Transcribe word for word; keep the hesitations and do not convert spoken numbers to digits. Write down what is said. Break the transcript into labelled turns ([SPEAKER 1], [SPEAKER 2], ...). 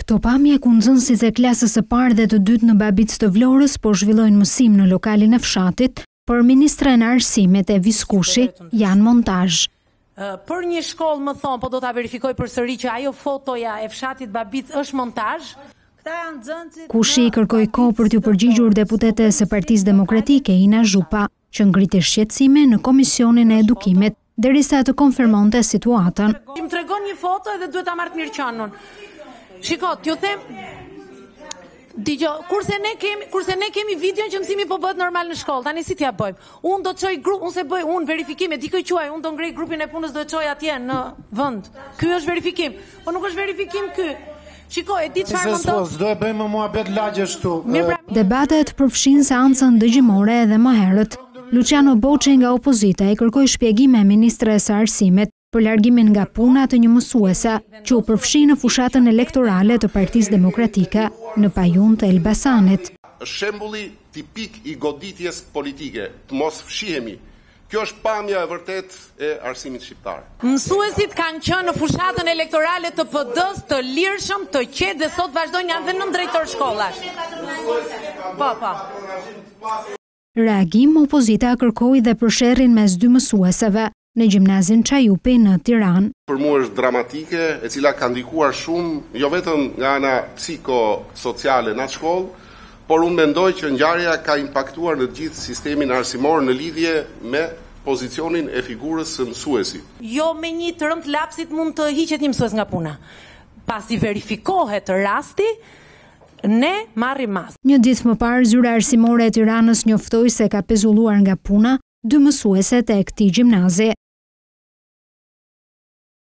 [SPEAKER 1] Këto pamje ku nxënësit e klasës së parë dhe të dytë në Babicë të Vlorës po zhvillojnë mësim në lokalin e fshatit, por ministra e arsimit e Viskushi janë montazh.
[SPEAKER 2] Për një shkollë më thonë, po do ta verifikoj përsëri që ajo fotoja e fshatit Babicë është montazh.
[SPEAKER 1] Kushi i kërkoi kohë për t'u përgjigjur deputetes së Partisë Demokratike Ina Zhupa, që ngriti shqetësime në Komisionin e Edukimit derisa të konfirmonte situatën.
[SPEAKER 2] Më tregon një foto edhe duhet ta marr mirë qanun. Shiko, t'ju them, Digjo, kurse ne kemi, kurse ne kemi videon që mësimi po bëhet normal në shkollë, tani si t'ja bëjmë? Unë do të çoj grup, unë se bëj, unë verifikime, dikoj quaj, unë do ngrej grupin e punës, do të çoj atje në vend. Ky është verifikim, po nuk është verifikim ky. Shiko, e di çfarë mund të.
[SPEAKER 3] S'do e bëjmë muhabet lagjesh këtu.
[SPEAKER 1] Debatet përfshin seancën dëgjimore edhe më herët. Luciano Boçi nga opozita i kërkoi shpjegime ministres së arsimit për largimin nga puna të një mësuese që u përfshi në fushatën elektorale të Partisë Demokratike në Pajun të Elbasanit.
[SPEAKER 4] Shembulli tipik i goditjes politike, të mos fshihemi. Kjo është pamja e vërtet e arsimit shqiptar.
[SPEAKER 2] Mësuesit kanë qenë në fushatën elektorale të P D-s, të lirshëm, të qetë dhe sot vazhdojnë janë dhe nën drejtor shkollash. Po, po.
[SPEAKER 1] Reagim opozita kërkoi dhe për sherrin mes dy mësueseve në gjimnazin Çajupi në Tiranë.
[SPEAKER 4] Për mua është dramatike, e cila ka ndikuar shumë, jo vetëm nga ana psikosociale në atë shkollë, por unë mendoj që ngjarja ka impaktuar në gjithë sistemin arsimor në lidhje me pozicionin e figurës së mësuesit.
[SPEAKER 2] Jo me një të rënd lapsit mund të hiqet një mësues nga puna. Pasi verifikohet rasti, ne marrim mas.
[SPEAKER 1] Një ditë më parë, zyra arsimore e Tiranës njoftoi se ka pezulluar nga puna dy mësuese të këtij gjimnazi.